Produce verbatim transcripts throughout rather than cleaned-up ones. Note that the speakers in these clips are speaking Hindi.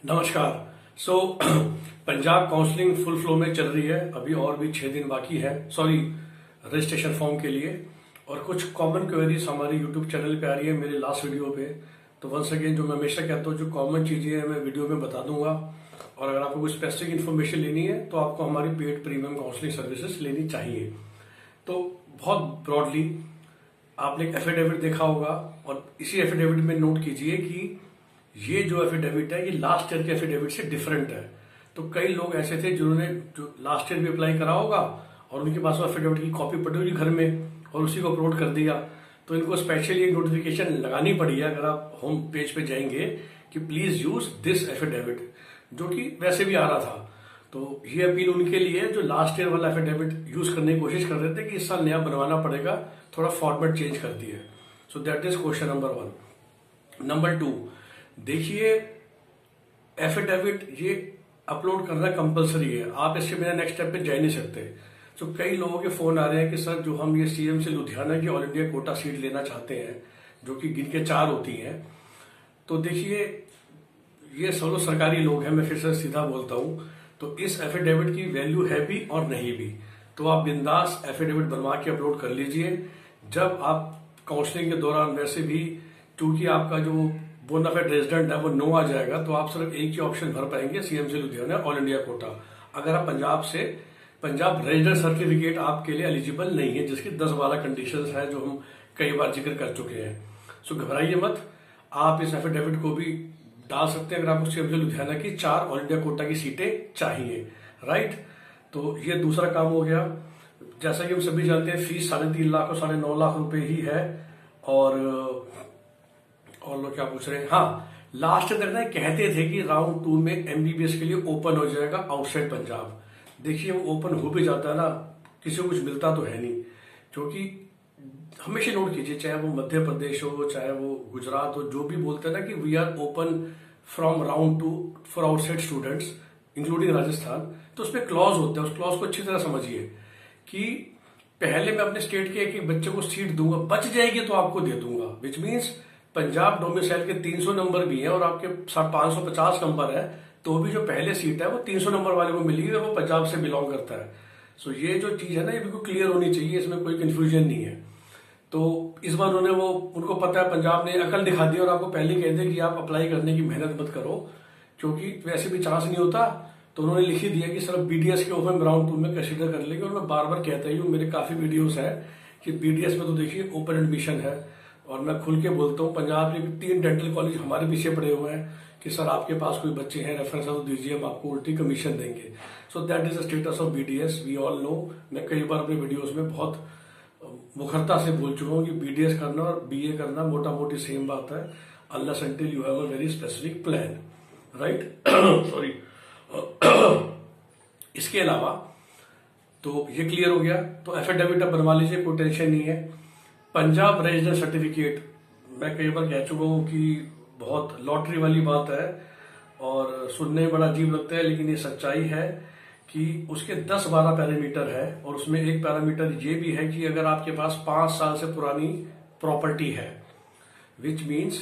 नमस्कार। So so, Punjab counselling full flow में चल रही है। अभी और भी छह दिन बाकी है, सॉरी रजिस्ट्रेशन फॉर्म के लिए। और कुछ कॉमन क्वेरीज हमारे यूट्यूब चैनल पे आ रही है मेरे लास्ट वीडियो पे। तो वंस अगेन, जो मैं हमेशा कहता हूँ, जो कॉमन चीजें हैं मैं वीडियो में बता दूंगा। और अगर आपको कोई स्पेसिफिक इन्फॉर्मेशन लेनी है तो आपको हमारी पेड प्रीमियम काउंसलिंग सर्विसेज लेनी चाहिए। तो बहुत ब्रॉडली आपने एक एफिडेविट देखा होगा, और इसी एफिडेविट में नोट कीजिए कि ये जो एफिडेविट है ये लास्ट ईयर के एफिडेविट से डिफरेंट है। तो कई लोग ऐसे थे जिन्होंने जो लास्ट ईयर भी अप्लाई करा होगा और उनके पास वो एफिडेविट की कॉपी पड़ी हुई घर में और उसी को अपलोड कर दिया। तो इनको स्पेशली एक नोटिफिकेशन लगानी पड़ी है अगर आप होम पेज पे जाएंगे कि प्लीज यूज दिस एफिडेविट, जो कि वैसे भी आ रहा था। तो ये अपील उनके लिए जो लास्ट ईयर वाला एफिडेविट यूज करने की कोशिश कर रहे थे कि इस साल नया बनवाना पड़ेगा, थोड़ा फॉर्मेट चेंज कर दिए। So that is question number one. Number two, देखिए एफिडेविट ये अपलोड करना कंपलसरी है, आप इसके बिना नेक्स्ट स्टेप पे जा नहीं सकते। तो कई लोगों के फोन आ रहे हैं कि सर जो हम ये सीएम से लुधियाना की ऑल इंडिया कोटा सीट लेना चाहते हैं, जो कि गिन के चार होती हैं। तो देखिए ये सब लोग सरकारी लोग हैं, मैं फिर से सीधा बोलता हूं। तो इस एफिडेविट की वैल्यू है भी और नहीं भी। तो आप बिंदास एफिडेविट बनवा के अपलोड कर लीजिए। जब आप काउंसलिंग के दौरान वैसे भी चूंकि आपका जो बोनाफाइड रेजिडेंट है वो नो आ जाएगा, तो आप सिर्फ एक ही ऑप्शन भर पाएंगे, सीएम से लुधियाना ऑल इंडिया कोटा। अगर आप पंजाब से पंजाब रेजिडेंट सर्टिफिकेट आपके लिए एलिजिबल नहीं है, जिसकी दस बारह कंडीशंस हैं जो हम कई बार जिक्र कर चुके हैं। सो घबराइए मत, आप इस एफिडेविट को भी डाल सकते हैं अगर आपको सीएम से लुधियाना की चार ऑल इंडिया कोटा की सीटें चाहिए। राइट, तो ये दूसरा काम हो गया। जैसा कि हम सभी जानते हैं फीस साढ़े तीन लाख और साढ़े नौ लाख रुपए ही है। और और लोग क्या पूछ रहे हैं, हाँ लास्ट तक ना कहते थे कि राउंड टू में एमबीबीएस के लिए ओपन हो जाएगा आउटसाइड पंजाब। देखिए वो ओपन हो भी जाता है ना, किसी को कुछ मिलता तो है नहीं। क्योंकि हमेशा नोट कीजिए, चाहे वो मध्य प्रदेश हो चाहे वो गुजरात हो, जो भी बोलते हैं ना कि we are open from round two for outside students including Rajasthan, तो उसमें क्लॉज होते हैं। उस क्लॉज को अच्छी तरह समझिए कि पहले मैं अपने स्टेट के एक एक बच्चे को सीट दूंगा, बच जाएगी तो आपको दे दूंगा। विच मीन्स पंजाब डोमिसाइल के तीन सौ नंबर भी हैं और आपके पांच सौ पचास नंबर है, तो भी जो पहले सीट है वो तीन सौ नंबर वाले को मिलेगी और वो पंजाब से बिलोंग करता है। सो ये जो चीज है ना ये बिल्कुल क्लियर होनी चाहिए, इसमें कोई कंफ्यूजन नहीं है। तो इस बार उन्होंने वो उनको पता है, पंजाब ने अकल दिखा दी और आपको पहले कह दिया कि आप अप्लाई करने की मेहनत मत करो, क्योंकि वैसे भी चांस नहीं होता। तो उन्होंने लिख ही दिया कि सिर्फ बीडीएस के ओपन राउंड टू में कंसिडर कर लेंगे। और मैं बार बार कहता ही हूँ, मेरे काफी वीडियोस है कि बीडीएस में तो देखिए ओपन एडमिशन है। और मैं खुल के बोलता हूँ, पंजाब के तीन डेंटल कॉलेज हमारे पीछे पड़े हुए हैं कि सर आपके पास कोई बच्चे हैं रेफरेंस तो दीजिए, हम आपको उल्टी कमीशन देंगे। So that is the status of BDS, we all know. मैं कई बार अपने वीडियोस में बहुत मुखरता से बोल चुका हूँ कि बीडीएस करना और बीए करना मोटा मोटी सेम बात है, unless until you have a very specific plan. Right, sorry. इसके अलावा तो ये क्लियर हो गया, तो एफिडेविट आप बनवा लीजिए, कोई टेंशन नहीं है। पंजाब रेजिडेंट सर्टिफिकेट मैं कई बार कह चुका हूं कि बहुत लॉटरी वाली बात है और सुनने में बड़ा अजीब लगता है, लेकिन ये सच्चाई है कि उसके दस बारह पैरामीटर है। और उसमें एक पैरामीटर ये भी है कि अगर आपके पास पांच साल से पुरानी प्रॉपर्टी है, विच मीन्स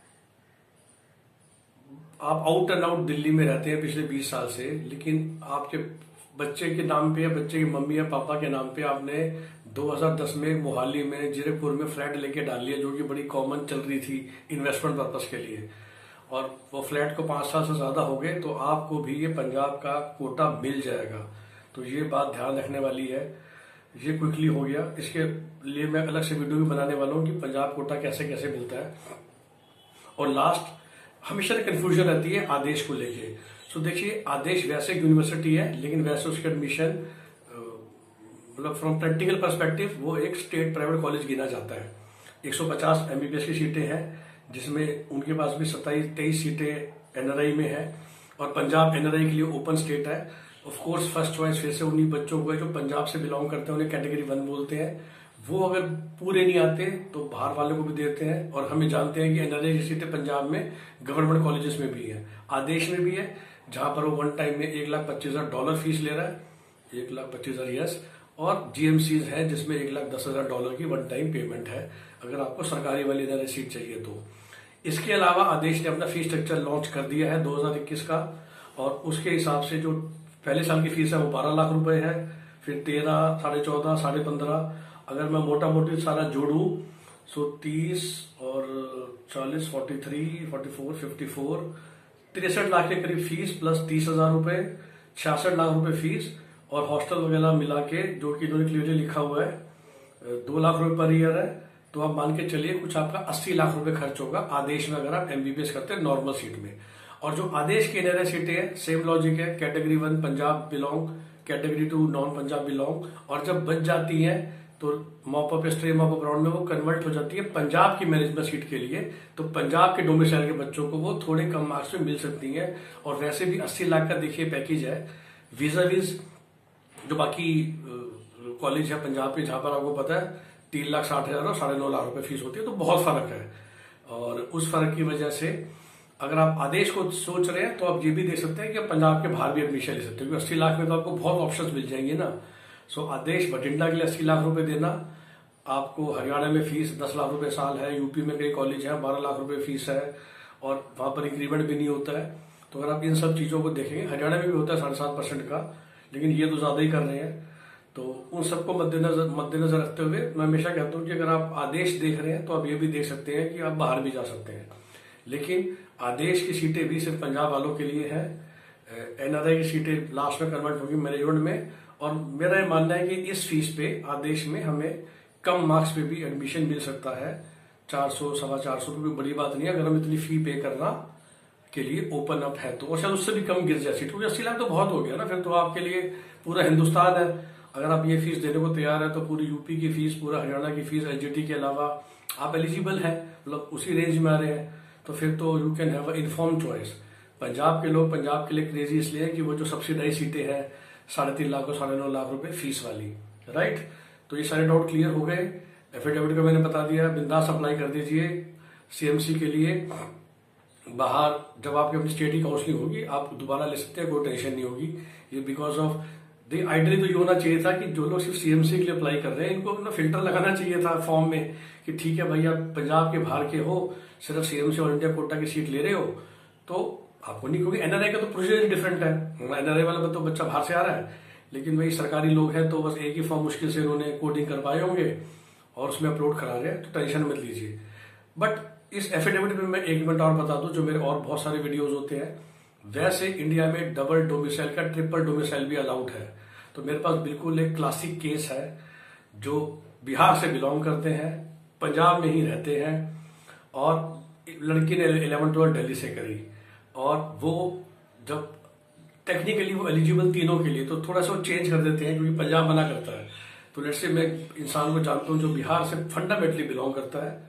आप आउट एंड आउट दिल्ली में रहते हैं पिछले बीस साल से, लेकिन आपके बच्चे के नाम पे या बच्चे की मम्मी या पापा के नाम पे आपने दो हज़ार दस में मोहाली में जीरकपुर में फ्लैट लेके डाल लिया, जो कि बड़ी कॉमन चल रही थी इन्वेस्टमेंट पर्पस के लिए, और वो फ्लैट को पांच साल से ज्यादा हो गए, तो आपको भी ये पंजाब का कोटा मिल जाएगा। तो ये बात ध्यान रखने वाली है। ये क्विकली हो गया, इसके लिए मैं अलग से वीडियो भी बनाने वाला हूँ कि पंजाब कोटा कैसे कैसे मिलता है। और लास्ट, हमेशा कंफ्यूजन रहती है आदेश को लेके। सो देखिए आदेश वैसे यूनिवर्सिटी है, लेकिन वैसे उसके एडमिशन मतलब फ्रॉम प्रैक्टिकल पर्सपेक्टिव वो एक स्टेट प्राइवेट कॉलेज गिना जाता है। एक सौ पचास एमबीबीएस की सीटें हैं, जिसमें उनके पास भी सत्ताईस तेईस सीटें एनआरआई में है, और पंजाब एनआरआई के लिए ओपन स्टेट है। ऑफ कोर्स फर्स्ट चॉइस फिर से उन्हीं बच्चों को है जो पंजाब से बिलोंग करते हैं, उन्हें कैटेगरी वन बोलते हैं। वो अगर पूरे नहीं आते तो बाहर वाले को भी देते हैं। और हमें जानते हैं कि एनआरआई की सीटें पंजाब में गवर्नमेंट कॉलेजेस में भी है, आदेश में भी है, जहां पर वो वन टाइम में एक लाख पच्चीस हजार डॉलर फीस ले रहा है, एक लाख पच्चीस हजार यस। और जीएमसीज है जिसमें एक लाख दस हजार डॉलर की वन टाइम पेमेंट है, अगर आपको सरकारी वाली एनआरआई सीट चाहिए तो। इसके अलावा आदेश ने अपना फीस स्ट्रक्चर लॉन्च कर दिया है दो हज़ार इक्कीस का, और उसके हिसाब से जो पहले साल की फीस है वो बारह लाख रुपए है, फिर तेरह, साढ़े चौदह, साढ़े पंद्रह, अगर मैं मोटा मोटी सारा जोड़ू सो तीस और चालीस, forty three, forty four, fifty four, तिरसठ लाख के करीब फीस प्लस तीस हजार रुपए, छियासठ लाख रुपए फीस, और हॉस्टल वगैरह मिला के जो कि इन्होंने क्लियरली लिखा हुआ है दो लाख रुपए पर ईयर है, तो आप मान के चलिए कुछ आपका अस्सी लाख रुपए खर्च होगा आदेश में अगर आप एमबीबीएस करते हैं नॉर्मल सीट में। और जो आदेश की एनआरआई सीटें हैं सेम लॉजिक है, category one Punjab belong, category two non Punjab belong, और जब बच जाती है तो mop up stream mop up round में वो कन्वर्ट हो जाती है पंजाब की मैनेजमेंट सीट के लिए, तो पंजाब के डोमिसाइल के बच्चों को वो थोड़े कम मार्क्स में मिल सकती हैं। और वैसे भी अस्सी लाख का देखिए पैकेज है, वीजा वीज जो बाकी कॉलेज है पंजाब के जहां पर आपको पता है तीन लाख साठ हजार और साढ़े नौ लाख रुपए फीस होती है, तो बहुत फर्क है। और उस फर्क की वजह से अगर आप आदेश को सोच रहे हैं तो आप ये भी देख सकते हैं कि पंजाब के बाहर भी एडमिशन ले सकते हैं, क्योंकि अस्सी लाख में तो आपको बहुत ऑप्शंस मिल जाएंगे ना। सो आदेश बठिंडा के लिए अस्सी लाख रुपए देना, आपको हरियाणा में फीस दस लाख रुपए साल है, यूपी में कई कॉलेज है बारह लाख रुपए फीस है, और वहां पर इंक्रीमेंट भी नहीं होता है। तो अगर आप इन सब चीजों को देखेंगे, हरियाणा में भी होता है साढ़े सात परसेंट का, लेकिन ये तो ज्यादा ही कर रहे हैं। तो उन सबको मद्देनजर मद्देनजर रखते हुए मैं हमेशा कहता हूं कि अगर आप आदेश देख रहे हैं तो आप ये भी देख सकते हैं कि आप बाहर भी जा सकते हैं, लेकिन आदेश की सीटें भी सिर्फ पंजाब वालों के लिए है, एनआरआई की सीटें लास्ट में कन्वर्ट होगी मैनेजमेंट में। और मेरा ये मानना है कि इस फीस पे आदेश में हमें कम मार्क्स पे भी एडमिशन मिल सकता है, चार सौ सवा चार सौ कोई बड़ी बात नहीं है अगर हम इतनी फी पे करना के लिए ओपन अप है तो, और शायद उससे भी कम गिर जाए सीट, क्योंकि अस्सी लाख तो बहुत हो गया ना, फिर तो आपके लिए पूरा हिंदुस्तान है। अगर आप ये फीस देने को तैयार है तो पूरी यूपी की फीस, पूरा हरियाणा की फीस, एलजीटी के अलावा आप एलिजिबल है, मतलब उसी रेंज में आ रहे हैं, तो फिर तो you can have a inform choice. Punjab के लोग पंजाब के लिए क्रेजी इसलिए कि वो जो सब्सिडाइज सीटें हैं साढ़े तीन लाख और साढ़े नौ लाख रुपए फीस वाली, राइट। तो ये सारे डाउट क्लियर हो गए, एफिडेविट का मैंने बता दिया, बिंदास अप्लाई कर दीजिए सीएमसी के लिए। बाहर जब आपकी अपनी स्टेट की काउंसलिंग होगी आप दोबारा ले सकते हैं, कोई टेंशन नहीं होगी। ये बिकॉज ऑफ द आइडियली तो ये होना चाहिए था कि जो लोग सिर्फ सीएमसी के लिए अप्लाई कर रहे हैं इनको अपना फिल्टर लगाना चाहिए था फॉर्म में कि ठीक है भाई आप पंजाब के बाहर के हो, सिर्फ सीएमसी और इंडिया कोटा की सीट ले रहे हो तो आपको नहीं, क्योंकि एनआरआई का तो प्रोसीजर डिफरेंट है। एनआरआई वाला तो बच्चा बाहर से आ रहा है, लेकिन भाई सरकारी लोग हैं तो बस एक ही फॉर्म मुश्किल से उन्होंने कोडिंग कर पाए होंगे और उसमें अपलोड करा रहे हैं, तो टेंशन मत लीजिए। बट इस एफिडेविट में मैं एक मिनट और बता दूं, जो मेरे और बहुत सारे वीडियोज होते हैं, वैसे इंडिया में डबल डोमिसाइल का ट्रिपल डोमिसाइल भी अलाउड है। तो मेरे पास बिल्कुल एक क्लासिक केस है, जो बिहार से बिलोंग करते हैं, पंजाब में ही रहते हैं, और लड़की ने इलेवन ट्वेल्थ दिल्ली से करी, और वो जब टेक्निकली वो एलिजिबल तीनों के लिए, तो थोड़ा सा चेंज कर देते हैं क्योंकि पंजाब मना करता है। तो लेट्स से मैं इंसान को जानता हूं जो बिहार से फंडामेंटली बिलोंग करता है,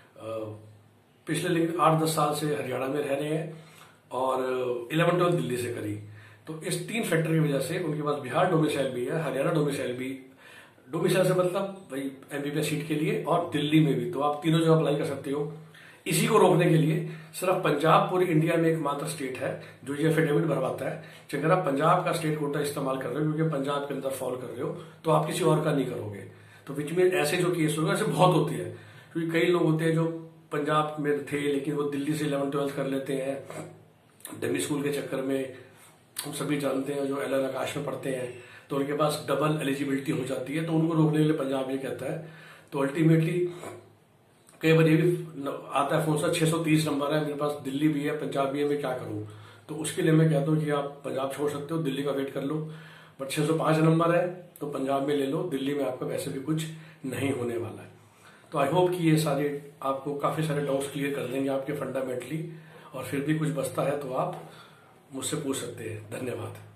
पिछले लेकिन आठ दस साल से हरियाणा में रह रहे हैं, और इलेवन ट्वेल्थ दिल्ली से करी। तो इस तीन फैक्टर की वजह से उनके पास बिहार डोमिसाइल भी है, हरियाणा डोमिसाइल भी, डोमिसाइल से मतलब भाई एमबीबीएस सीट के लिए, और दिल्ली में भी, तो आप तीनों जगह अप्लाई कर सकते हो। इसी को रोकने के लिए सिर्फ पंजाब पूरी इंडिया में एकमात्र स्टेट है जो ये एफिडेविट भरवाता है कि अगर आप पंजाब का स्टेट कोटा इस्तेमाल कर रहे हो क्योंकि पंजाब के अंदर फॉल कर रहे हो तो आप किसी और का नहीं करोगे। तो विच में ऐसे जो केस होगा ऐसे बहुत होते हैं, क्योंकि कई लोग होते हैं जो पंजाब में थे लेकिन वो दिल्ली से इलेवन ट्वेल्थ कर लेते हैं डमी स्कूल के चक्कर में, हम सभी जानते हैं जो एल एन आकाश में पढ़ते हैं, तो उनके पास डबल एलिजिबिलिटी हो जाती है, तो उनको रोकने के लिए पंजाब ये कहता है। तो अल्टीमेटली कई बार ये भी आता है फोन सा छह सौ तीस नंबर है मेरे पास, दिल्ली भी है पंजाब भी है, मैं क्या करूं? तो उसके लिए मैं कहता हूं कि आप पंजाब छोड़ सकते हो, दिल्ली का वेट कर लो, बट छह सौ पांच नंबर है तो पंजाब में ले लो, दिल्ली में आपका वैसे भी कुछ नहीं होने वाला है। तो आई होप कि ये सारे आपको काफी सारे डाउट्स क्लियर कर देंगे आपके फंडामेंटली, और फिर भी कुछ बचता है तो आप मुझसे पूछ सकते हैं। धन्यवाद।